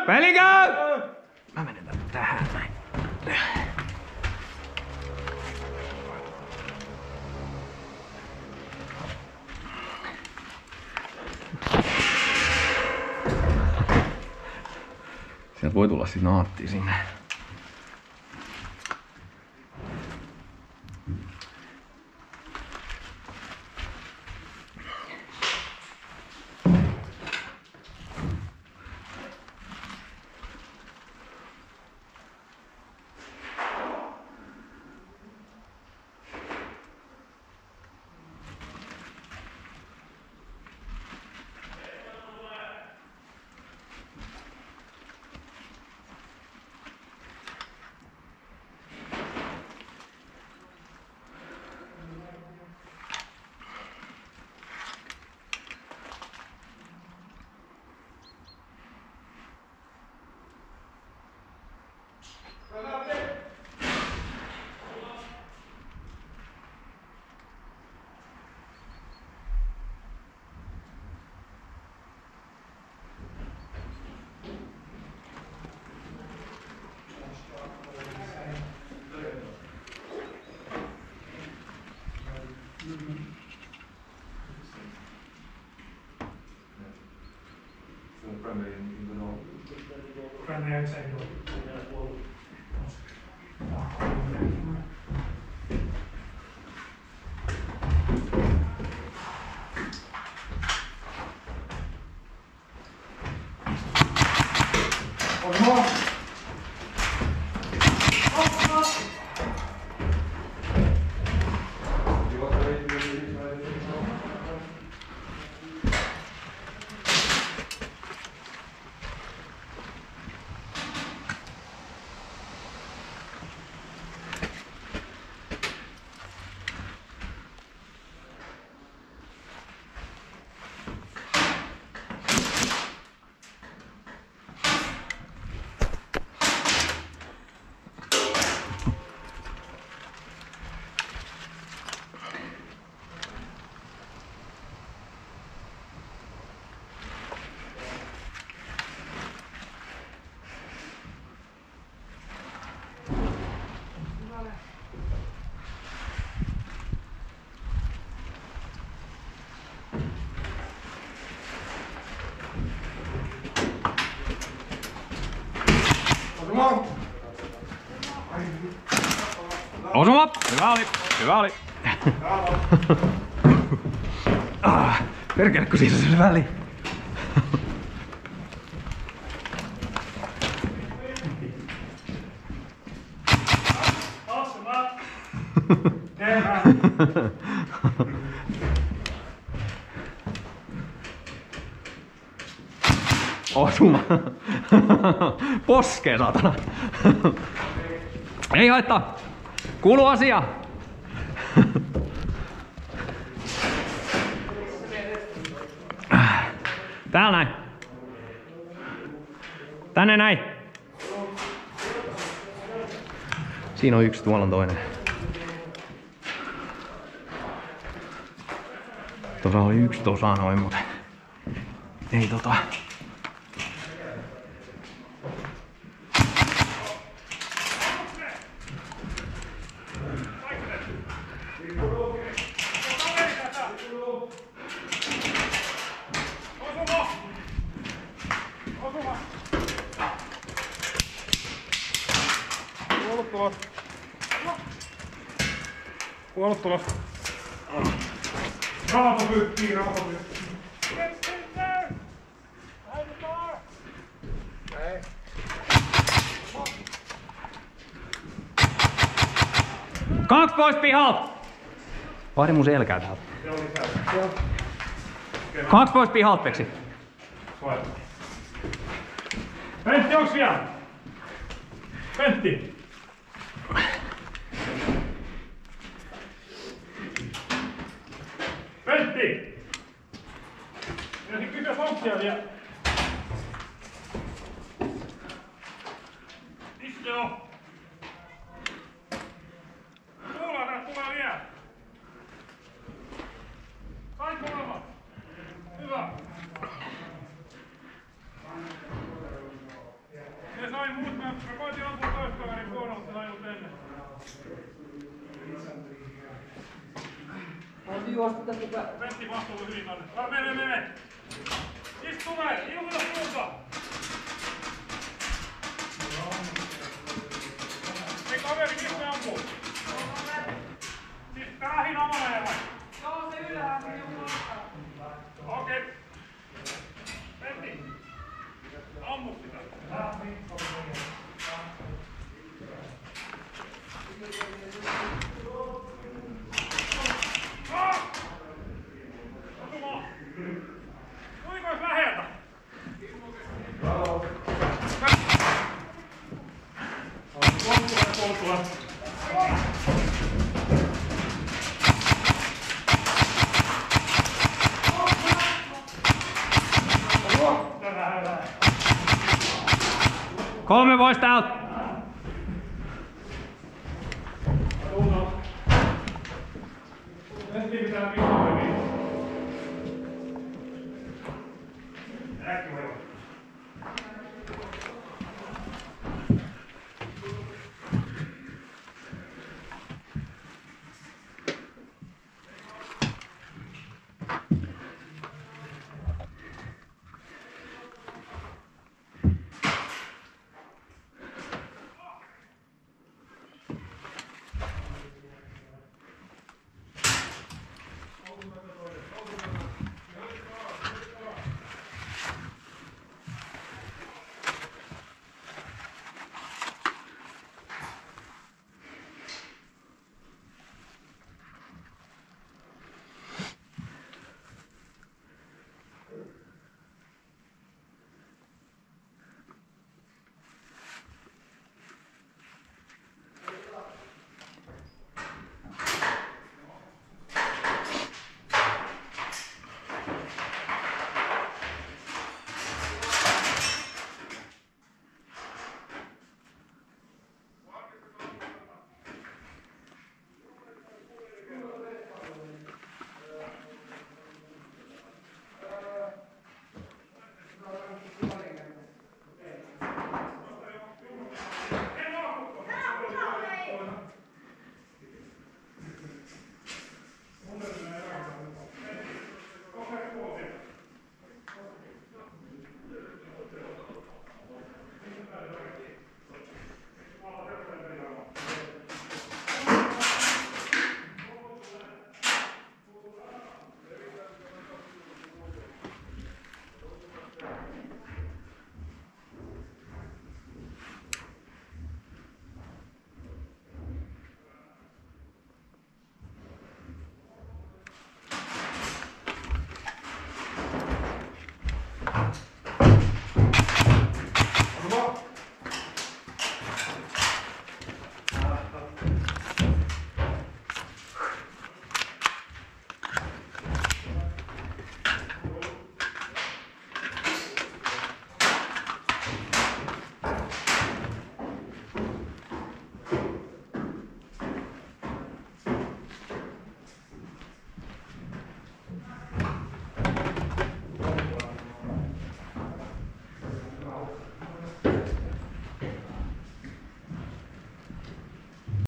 Peli käy! Mä menen tähän näin. Sieltä voi tulla sit naatti sinne. Friendly outside door. Osuma! Hyvä oli! Hyvä oli! Perkele, kun siinä on se väli. Osuma! Poskee, saatana! Ei haittaa! Kuuluu asia! Täällä näin! Tänne näin! Siinä on yksi, tuolla on toinen. Tuossa oli yksi tuossa noin, mutta ei tota... Puolut tulos. Raato pyyttiin, raato pyyttiin. Kaksi pois pihalta! Vaadi mun selkää täältä. Kaksi pois pihalta, Peksi. Pentti, onks vielä? Pentti! Pentti! Pitäisi kysyä sonkkia vielä. Missä on? Kuulaa, tää tulee vielä. Saiko olemaan? Hyvä. Mä koitin ampua toiskaverin puolella, mutta ajut ennen. Haluaisin juosta tästä päin. Pentti mahtuu hyvin tonne. Mene! Istu tulee! Ilmata suuntaan! Hei kaveri, mistä ampuu? Siis tämähin omana vai? Joo, se ylhäällä on vastaan. Okei. Pentti! Ammu sitä! Osumaan! Kuinka ois läheltä? Polttua. Kolme pois täältä! Pentti pitää pistää hyvin. Äkki